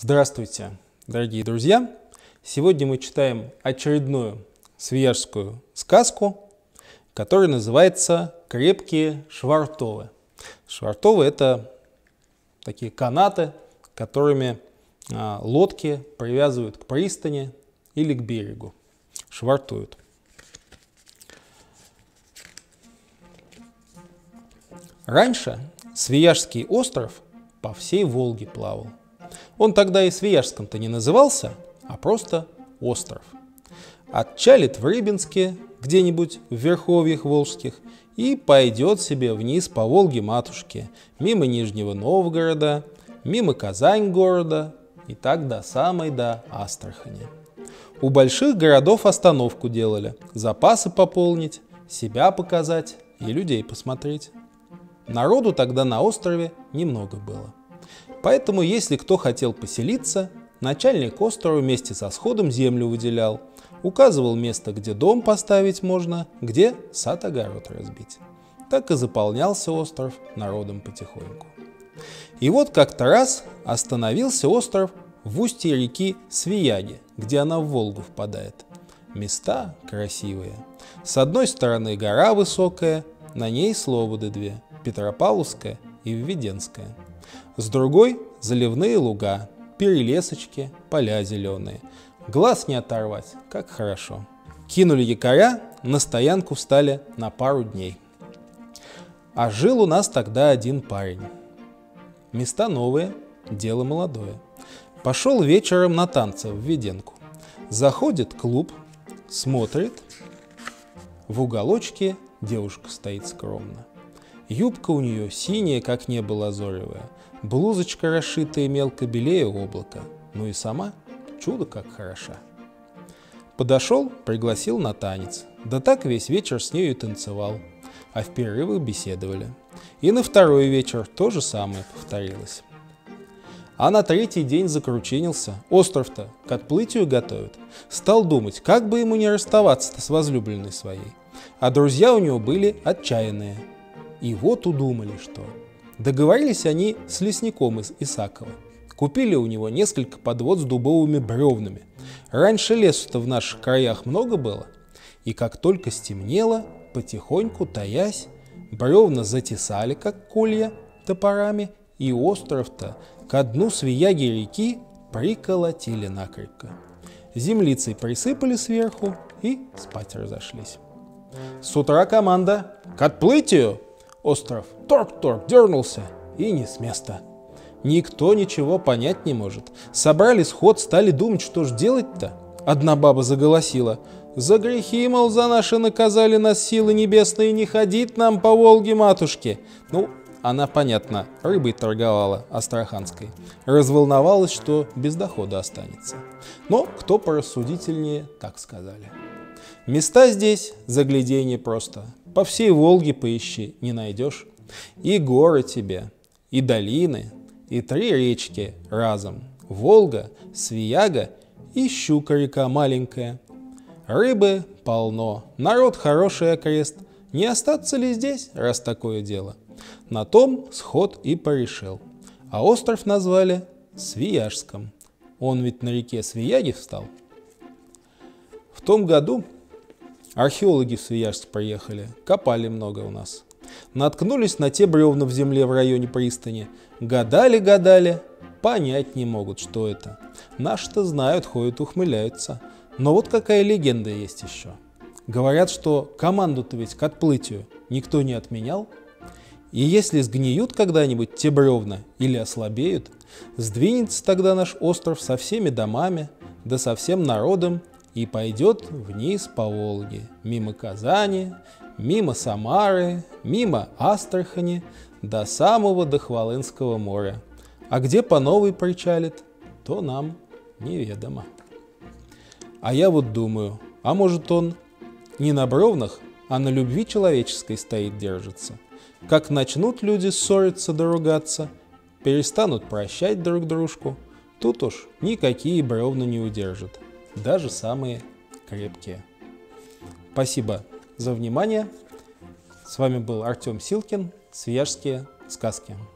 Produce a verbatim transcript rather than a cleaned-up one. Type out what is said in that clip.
Здравствуйте, дорогие друзья! Сегодня мы читаем очередную свияжскую сказку, которая называется «Крепкие швартовы». Швартовы – это такие канаты, которыми а, лодки привязывают к пристани или к берегу, швартуют. Раньше Свияжский остров по всей Волге плавал. Он тогда и Свияжском-то не назывался, а просто остров. Отчалит в Рыбинске, где-нибудь в верховьях волжских, и пойдет себе вниз по Волге-матушке, мимо Нижнего Новгорода, мимо Казань-города, и так до самой до Астрахани. У больших городов остановку делали, запасы пополнить, себя показать и людей посмотреть. Народу тогда на острове немного было. Поэтому, если кто хотел поселиться, начальник острова вместе со сходом землю выделял, указывал место, где дом поставить можно, где сад-огород разбить. Так и заполнялся остров народом потихоньку. И вот как-то раз остановился остров в устье реки Свияги, где она в Волгу впадает. Места красивые. С одной стороны гора высокая, на ней слободы две, Петропавловская и Введенская. С другой – заливные луга, перелесочки, поля зеленые. Глаз не оторвать, как хорошо. Кинули якоря, на стоянку встали на пару дней. А жил у нас тогда один парень. Места новые, дело молодое. Пошел вечером на танцы в Введенку. Заходит клуб, смотрит. В уголочке девушка стоит скромно. Юбка у нее синяя, как небо лазоревое, блузочка расшитая мелко белее облака, ну и сама чудо как хороша. Подошел, пригласил на танец, да так весь вечер с нею и танцевал, а в перерывах беседовали. И на второй вечер то же самое повторилось. А на третий день закручинился, остров-то к отплытию готовят. Стал думать, как бы ему не расставаться-то с возлюбленной своей, а друзья у него были отчаянные. И вот удумали, что договорились они с лесником из Исакова. Купили у него несколько подвод с дубовыми бревнами. Раньше лесу-то в наших краях много было. И как только стемнело, потихоньку, таясь, бревна затесали, как колья, топорами, и остров-то ко дну Свияги реки приколотили накрепко. Землицей присыпали сверху и спать разошлись. С утра команда «К отплытию!» Остров торк-торк дернулся и не с места. Никто ничего понять не может. Собрали сход, стали думать, что ж делать-то. Одна баба заголосила: «За грехи, мол, за наши наказали нас силы небесные, не ходить нам по Волге-матушке». Ну, она, понятно, рыбой торговала астраханской. Разволновалась, что без дохода останется. Но кто порассудительнее, так сказали. Места здесь загляденье просто. По всей Волге поищи, не найдешь. И горы тебе, и долины, и три речки разом. Волга, Свияга и Щука-река маленькая. Рыбы полно, народ хороший окрест. Не остаться ли здесь, раз такое дело? На том сход и порешил. А остров назвали Свияжском. Он ведь на реке Свияги встал. В том году археологи в Свияжск приехали, копали много у нас. Наткнулись на те бревна в земле в районе пристани. Гадали-гадали, понять не могут, что это. Наши-то знают, ходят, ухмыляются. Но вот какая легенда есть еще. Говорят, что команду-то ведь к отплытию никто не отменял. И если сгниют когда-нибудь те бревна или ослабеют, сдвинется тогда наш остров со всеми домами, да со всем народом, и пойдет вниз по Волге, мимо Казани, мимо Самары, мимо Астрахани, до самого до Хвалынского моря. А где по новой причалит, то нам неведомо. А я вот думаю, а может он не на бревнах, а на любви человеческой стоит, держится. Как начнут люди ссориться да ругаться, перестанут прощать друг дружку, тут уж никакие бревна не удержат. Даже самые крепкие. Спасибо за внимание. С вами был Артем Силкин, Свияжские сказки.